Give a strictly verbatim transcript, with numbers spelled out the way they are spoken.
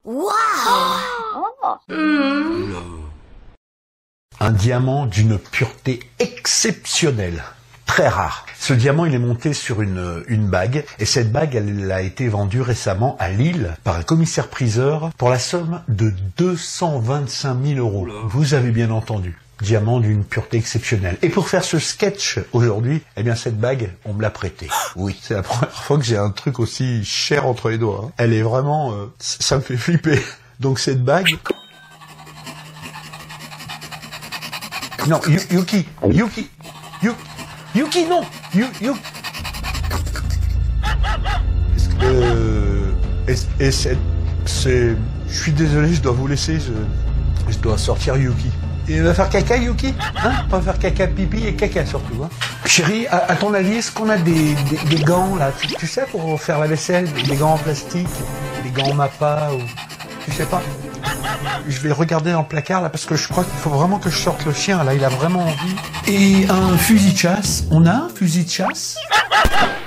Waouh! Mmh. Un diamant d'une pureté exceptionnelle, très rare. Ce diamant, il est monté sur une, une bague, et cette bague, elle a été vendue récemment à Lille par un commissaire-priseur pour la somme de deux cent vingt-cinq mille euros. Vous avez bien entendu. Diamant d'une pureté exceptionnelle. Et pour faire ce sketch aujourd'hui, eh bien cette bague, on me l'a prêtée. Oui, c'est la première fois que j'ai un truc aussi cher entre les doigts. Hein. Elle est vraiment... Euh, ça me fait flipper. Donc cette bague... Non, Yu- Yuki, Yuki, Yuki, Yuki, non, Yu, Yu... Est-ce que... Euh, et et c'est... c'est... Je suis désolé, je dois vous laisser, je, je dois sortir Yuki. Il va faire caca, Yuki? Hein? On va faire caca, pipi et caca surtout. Hein? Chérie, à, à ton avis, est-ce qu'on a des, des, des gants, là, tu, tu sais, pour faire la vaisselle, des gants en plastique, des gants en mappa, ou... Tu sais pas? Je vais regarder dans le placard, là, parce que je crois qu'il faut vraiment que je sorte le chien, là, il a vraiment envie. Et un fusil de chasse. On a un fusil de chasse?